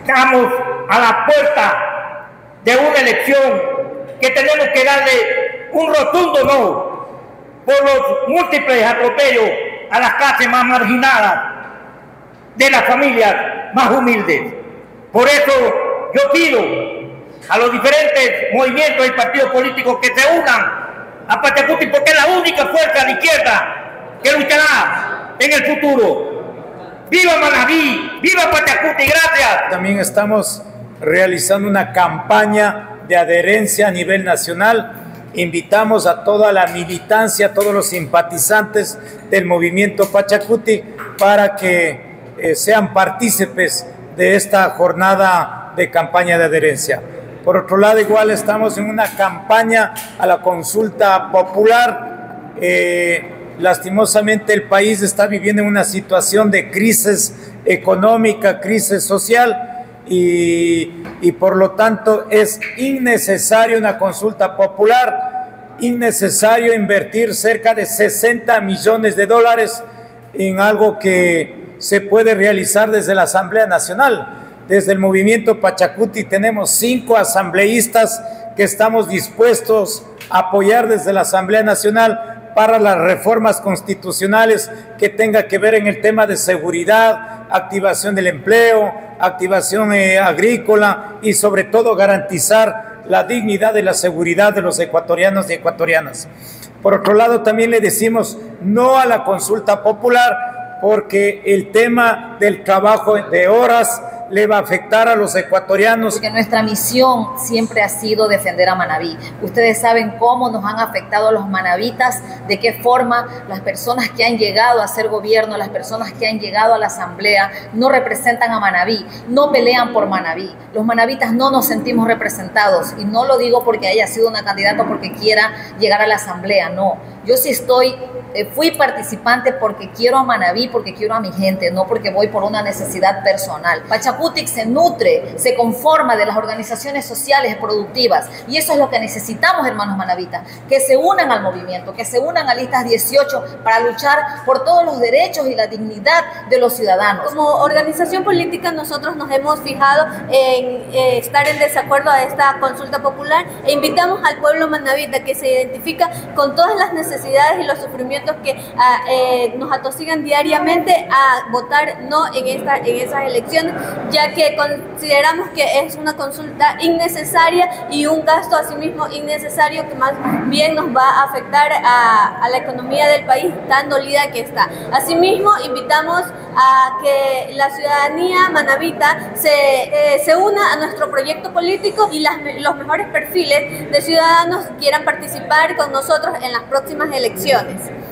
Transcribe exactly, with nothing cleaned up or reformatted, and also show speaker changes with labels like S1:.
S1: Estamos a la puerta de una elección que tenemos que darle un rotundo no por los múltiples atropellos a las clases más marginadas de las familias más humildes. Por eso yo pido a los diferentes movimientos y partidos políticos que se unan a Pachacuti, porque es la única fuerza de izquierda que luchará en el futuro. ¡Viva Manabí! ¡Viva Pachacuti! ¡Gracias!
S2: También estamos realizando una campaña de adherencia a nivel nacional. Invitamos a toda la militancia, a todos los simpatizantes del movimiento Pachacuti para que eh, sean partícipes de esta jornada de campaña de adherencia. Por otro lado, igual estamos en una campaña a la consulta popular. Eh, lastimosamente el país está viviendo una situación de crisis económica, crisis social, y, y por lo tanto es innecesaria una consulta popular, innecesario invertir cerca de sesenta millones de dólares en algo que se puede realizar desde la Asamblea Nacional. Desde el movimiento Pachacuti tenemos cinco asambleístas que estamos dispuestos a apoyar desde la Asamblea Nacional para las reformas constitucionales que tenga que ver en el tema de seguridad, activación del empleo, activación eh, agrícola y sobre todo garantizar la dignidad y la seguridad de los ecuatorianos y ecuatorianas. Por otro lado, también le decimos no a la consulta popular porque el tema del trabajo de horas le va a afectar a los ecuatorianos.
S3: Porque nuestra misión siempre ha sido defender a Manabí. Ustedes saben cómo nos han afectado a los manabitas, de qué forma las personas que han llegado a ser gobierno, las personas que han llegado a la asamblea, no representan a Manabí, no pelean por Manabí. Los manabitas no nos sentimos representados, y no lo digo porque haya sido una candidata o porque quiera llegar a la asamblea, no. Yo sí estoy, eh, fui participante porque quiero a Manabí, porque quiero a mi gente, no porque voy por una necesidad personal. Pachacuti se nutre, se conforma de las organizaciones sociales productivas, y eso es lo que necesitamos, hermanos manabitas, que se unan al movimiento, que se unan a Listas dieciocho para luchar por todos los derechos y la dignidad de los ciudadanos.
S4: Como organización política nosotros nos hemos fijado en eh, estar en desacuerdo a esta consulta popular e invitamos al pueblo manabita que se identifica con todas las necesidades y los sufrimientos que a, eh, nos atosigan diariamente a votar no en, esta, en esas elecciones, ya que consideramos que es una consulta innecesaria y un gasto asimismo innecesario que más bien nos va a afectar a, a la economía del país tan dolida que está. Asimismo, invitamos a que la ciudadanía manabita se, eh, se una a nuestro proyecto político y las, los mejores perfiles de ciudadanos quieran participar con nosotros en las próximas elecciones.